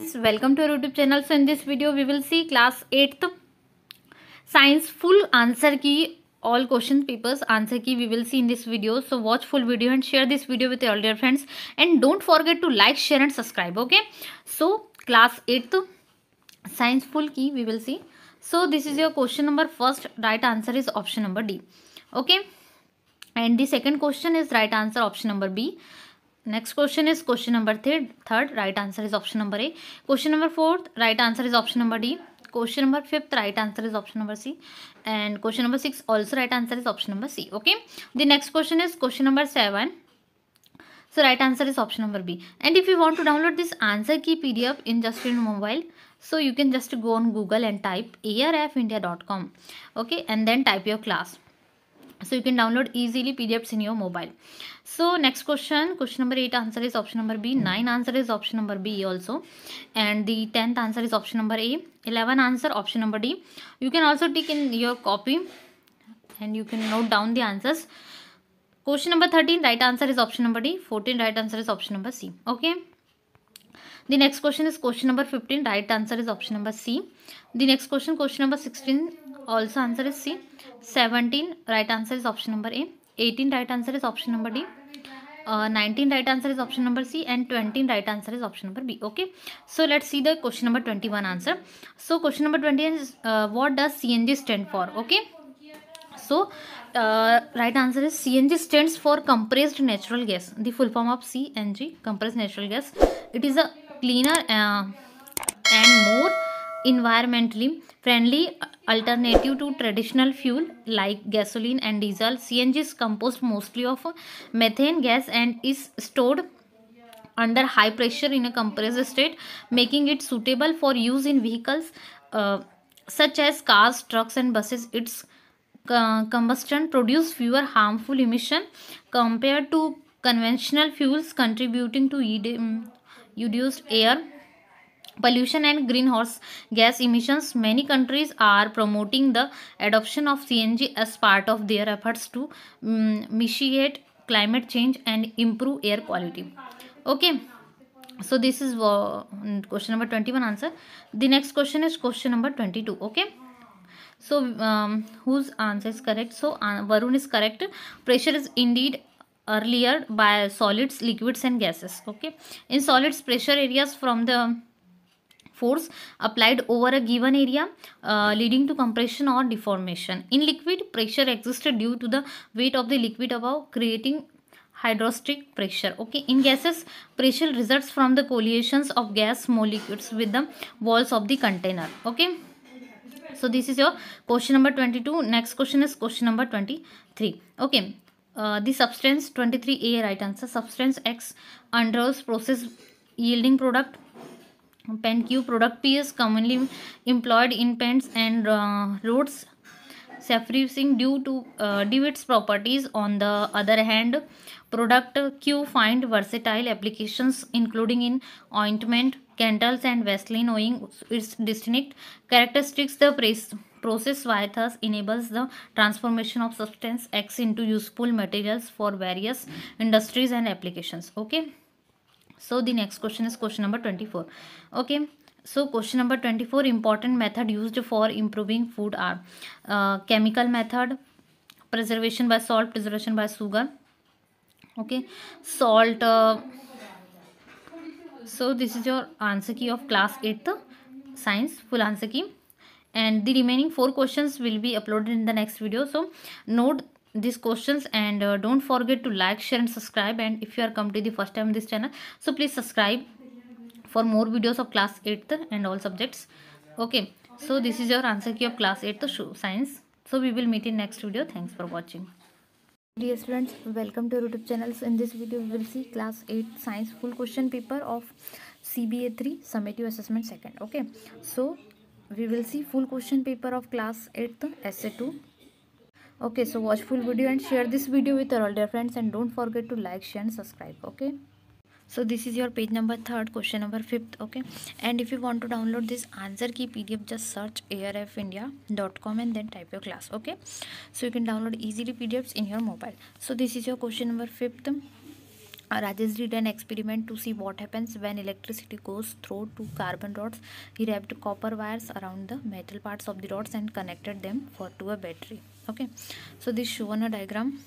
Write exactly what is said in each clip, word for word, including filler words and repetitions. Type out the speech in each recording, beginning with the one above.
friends, welcome to our YouTube channel. So in this video we will see class eighth science full answer key, all question papers answer key we will see in this video. So watch full video and share this video with your dear friends, and don't forget to like, share and subscribe. Okay, so class eighth science full key we will see. So this is your question number. First right answer is option number D. Okay, and the second question is right answer option number B. Next question is question number third. Third right answer is option number A. Question number fourth right answer is option number D. Question number fifth right answer is option number C. And question number six also right answer is option number C. Okay. The next question is question number seven. So right answer is option number B. And if you want to download this answer key P D F in just in mobile, so you can just go on Google and type arfindia dot com. Okay, and then type your class. So you can download easily P D Fs in your mobile. So next question, question number eight answer is option number B. nine answer is option number B also. And the tenth answer is option number A. eleven answer option number D. You can also tick in your copy and you can note down the answers. Question number thirteen right answer is option number D. fourteen right answer is option number C. Okay. The next question is question number fifteen right answer is option number C. The next question, question number sixteen also answer is C. seventeen right answer is option number A. eighteen right answer is option number D. Uh, nineteen right answer is option number C, and twenty right answer is option number B. Okay, so let's see the question number twenty-one answer. So question number twenty is uh, what does C N G stand for? Okay, so uh, right answer is C N G stands for compressed natural gas. The full form of C N G, compressed natural gas. It is a cleaner uh, and more environmentally friendly alternative to traditional fuel like gasoline and diesel. C N G is composed mostly of methane gas and is stored under high pressure in a compressed state, making it suitable for use in vehicles uh, such as cars, trucks and buses. Its uh, combustion produces fewer harmful emissions compared to conventional fuels, contributing to reduced air pollution and greenhouse gas emissions. Many countries are promoting the adoption of C N G as part of their efforts to um, mitigate climate change and improve air quality. Okay, so this is uh, question number twenty-one answer. The next question is question number twenty-two. Okay, so um, whose answer is correct? So uh, Varun is correct. Pressure is indeed earlier by solids, liquids and gases. Okay, in solids, pressure areas from the force applied over a given area uh, leading to compression or deformation. In liquid, pressure existed due to the weight of the liquid above, creating hydrostatic pressure. Okay, in gases, pressure results from the collisions of gas molecules with the walls of the container. Okay, so this is your question number twenty-two. Next question is question number twenty-three. Okay, uh, the substance twenty-three A right answer. Substance X undergoes process yielding product pen Q. Product P is commonly employed in pens and uh, roads surfacing due to uh, due its properties. On the other hand, product Q find versatile applications including in ointment, candles and Vaseline owing its distinct characteristics. The process Y thus enables the transformation of substance X into useful materials for various industries and applications. Okay, so the next question is question number twenty-four. Okay, so question number twenty-four, important method used for improving food are uh, chemical method, preservation by salt, preservation by sugar. Okay, salt. Uh, so this is your answer key of class eighth science full answer key, and the remaining four questions will be uploaded in the next video. So note these questions and uh, don't forget to like, share and subscribe. And if you are come to the first time in this channel, so please subscribe for more videos of class eighth and all subjects. Okay, so this is your answer key of class eighth science. So we will meet in next video. Thanks for watching. Dear students, welcome to YouTube channel. So in this video we will see class eight science full question paper of C B A three summative assessment second. Okay, so we will see full question paper of class eighth essay two. Okay, so watch full video and share this video with your older friends, and don't forget to like, share and subscribe. Okay, so this is your page number third, question number fifth. Okay, and if you want to download this answer key P D F, just search arfindia dot com and then type your class. Okay, so you can download easily P D Fs in your mobile. So this is your question number fifth. Uh, Rajesh did an experiment to see what happens when electricity goes through two carbon rods. He wrapped copper wires around the metal parts of the rods and connected them for to a battery. Okay, so this shown a diagram.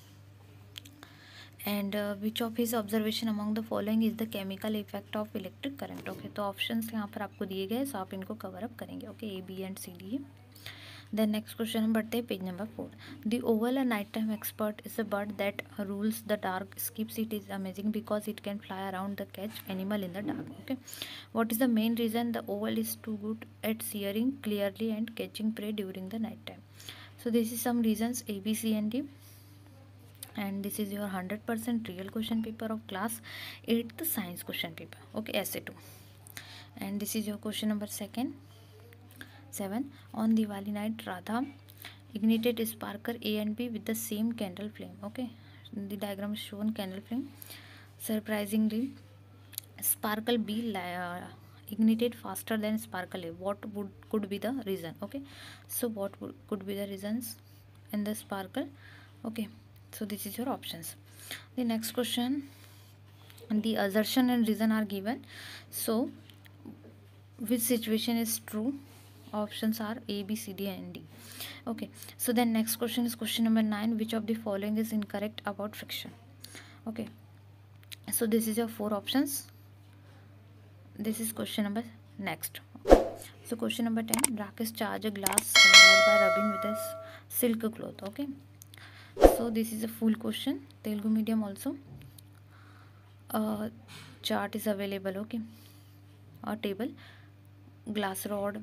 And uh, which of his observation among the following is the chemical effect of electric current? Okay, तो options यहाँ पर आपको दिए गए, so आप इनको cover up करेंगे. Okay, A B and C D. Then next question हम बढ़ते हैं page number four. The owl, a nighttime expert, is a bird that rules the dark skips. It is amazing because it can fly around the catch animal in the dark. Okay, what is the main reason the owl is too good at seeing clearly and catching prey during the night time? So this is some reasons A, B, C and D. And this is your one hundred percent real question paper of class eighth science question paper. Okay, essay two. And this is your question number second. seven. On Diwali night, Radha ignited a sparkler A and B with the same candle flame. Okay, the diagram is shown candle flame. Surprisingly, sparkle B uh, ignited faster than sparkle A. What would could be the reason? Okay, so what would, could be the reasons in the sparkle? Okay, so this is your options. The next question, the assertion and reason are given. So which situation is true? Options are A, B, C, D and D. Okay, so then next question is question number nine. Which of the following is incorrect about friction? Okay, so this is your four options. This is question number next. So question number ten. Rakesh charge a glass rod by rubbing with a silk cloth. Okay, so this is a full question, Telugu medium also. Uh, chart is available. Okay, or table, glass rod,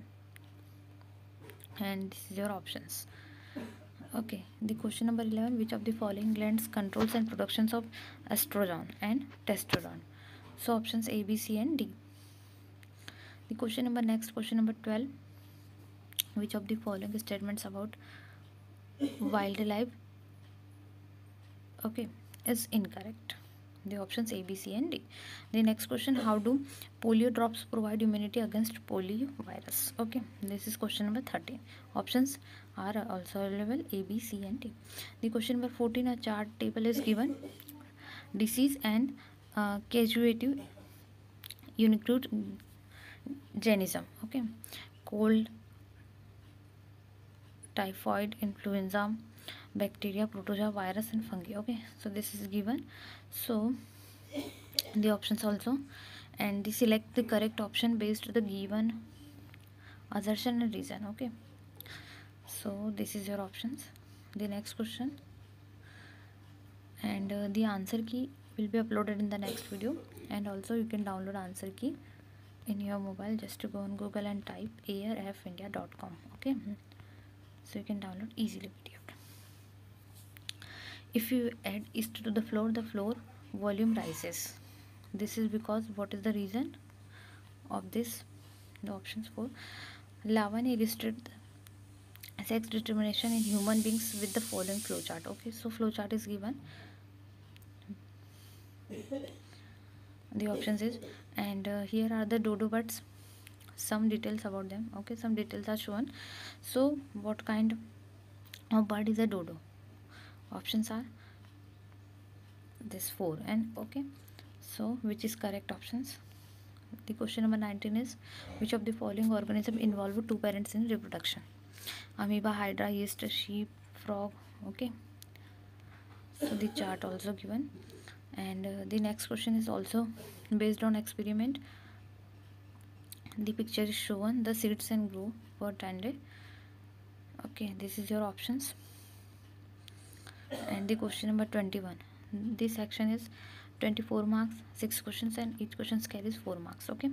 and this is your options. Okay, the question number eleven. Which of the following glands controls and productions of estrogen and testosterone? So options A, B, C and D. The question number next question number twelve. Which of the following statements about wildlife, okay, is incorrect? The options A, B, C and D. The next question, how do polio drops provide immunity against polio virus? Okay, this is question number thirteen. Options are also available, A, B, C and D. The question number fourteen, a chart table is given. Disease and uh, causative unique genism. Okay, cold, typhoid, influenza, bacteria, protozoa, virus and fungi. Okay, so this is given. So the options also, and they select the correct option based on the given assertion and reason. Okay, so this is your options. The next question, and uh, the answer key will be uploaded in the next video, and also you can download answer key in your mobile. Just to go on Google and type airfindia dot com. Okay, so you can download easily video. If you add yeast to the floor, the floor volume rises. This is because, what is the reason of this? The options for Lavanya illustrated sex determination in human beings with the following flowchart. Okay, so flowchart is given. The options is, and uh, here are the dodo birds. Some details about them. Okay, some details are shown. So what kind of bird is a dodo? Options are this four. And okay, so which is correct options? The question number nineteen is, which of the following organism involve two parents in reproduction? Amoeba, hydra, yeast, sheep, frog. Okay, so the chart also given. And uh, the next question is also based on experiment. The picture is shown, the seeds and grow for ten days. Okay, this is your options. And the question number twenty-one, this section is twenty-four marks, six questions, and each question carries four marks. Okay,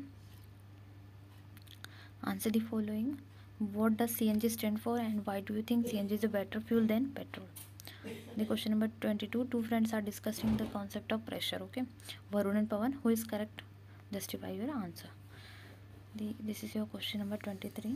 answer the following. What does C N G stand for, and why do you think C N G is a better fuel than petrol? The question number twenty-two, two friends are discussing the concept of pressure. Okay, Varun and Pawan, who is correct? Justify your answer. The this is your question number twenty-three.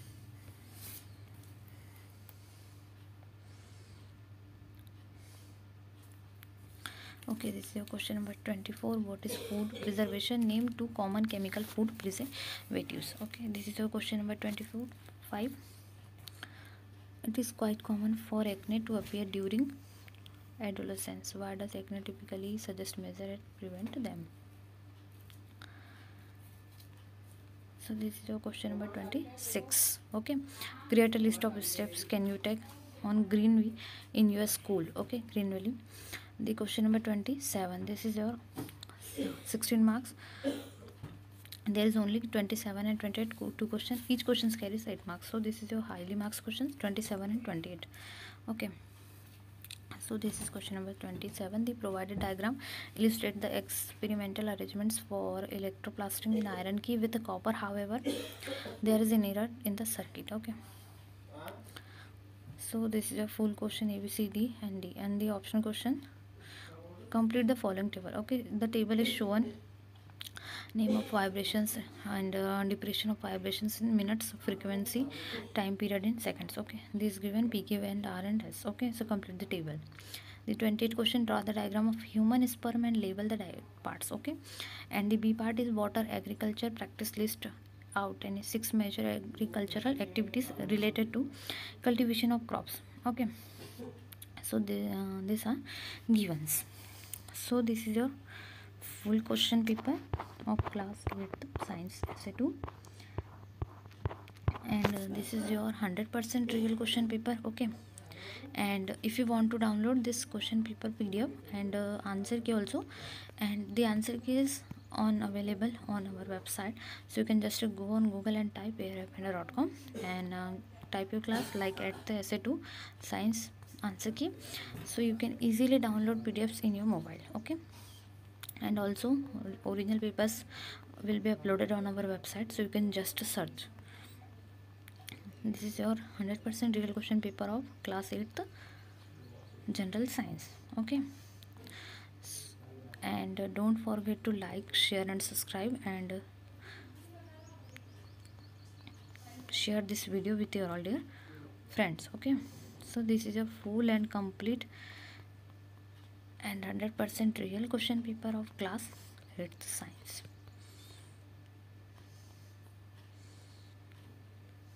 Okay, this is your question number twenty-four. What is food preservation? Name two common chemical food preservatives. Okay, this is your question number twenty-four. Five. It is quite common for acne to appear during adolescents. Why does acne typically suggest measure and prevent them? So this is your question number twenty-six. Okay, create a list of steps can you take on Greenville in your school. Okay, Greenville. The question number twenty-seven. This is your sixteen marks. There is only twenty-seven and twenty-eight two questions. Each question carries eight marks. So this is your highly marks questions, twenty-seven and twenty-eight. Okay. So this is question number twenty-seven. The provided diagram illustrates the experimental arrangements for electroplastering in iron key with a copper. However, there is an error in the circuit. Okay. So this is a full question A, B, C, D and D. And the optional question, complete the following table. Okay. The table is shown. Name of vibrations and uh, depression of vibrations in minutes, frequency, time period in seconds. Okay, this given P, Q, and R and S. Okay, so complete the table. The twenty-eighth question, draw the diagram of human sperm and label the parts. Okay, and the B part is water, agriculture, practice list out any six major agricultural activities related to cultivation of crops. Okay, so the, uh, these are givens. So this is your full question paper of class eighth science essay two, and uh, this is your one hundred percent real question paper. Okay, and if you want to download this question paper P D F and uh, answer key also, and the answer key is on available on our website, so you can just uh, go on Google and type airfender dot com and uh, type your class like at the essay two science answer key, so you can easily download P D Fs in your mobile. Okay, and also original papers will be uploaded on our website, so you can just search. This is your one hundred percent real question paper of class eighth general science. Okay, and uh, don't forget to like, share and subscribe, and uh, share this video with your all dear friends. Okay, so this is a full and complete and one hundred percent real question paper of class eighth science.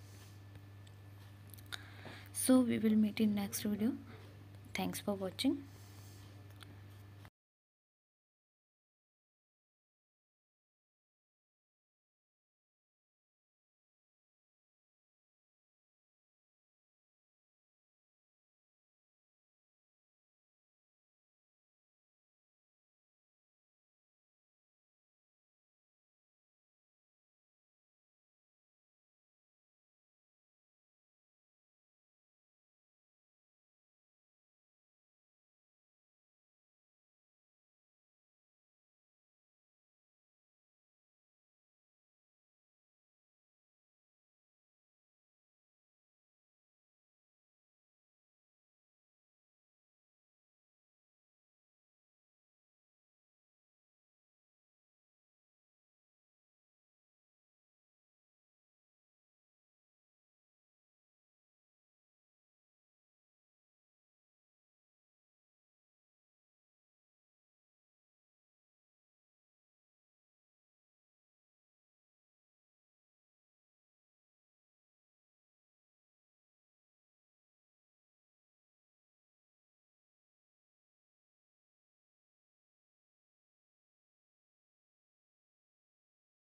So we will meet in next video. Thanks for watching.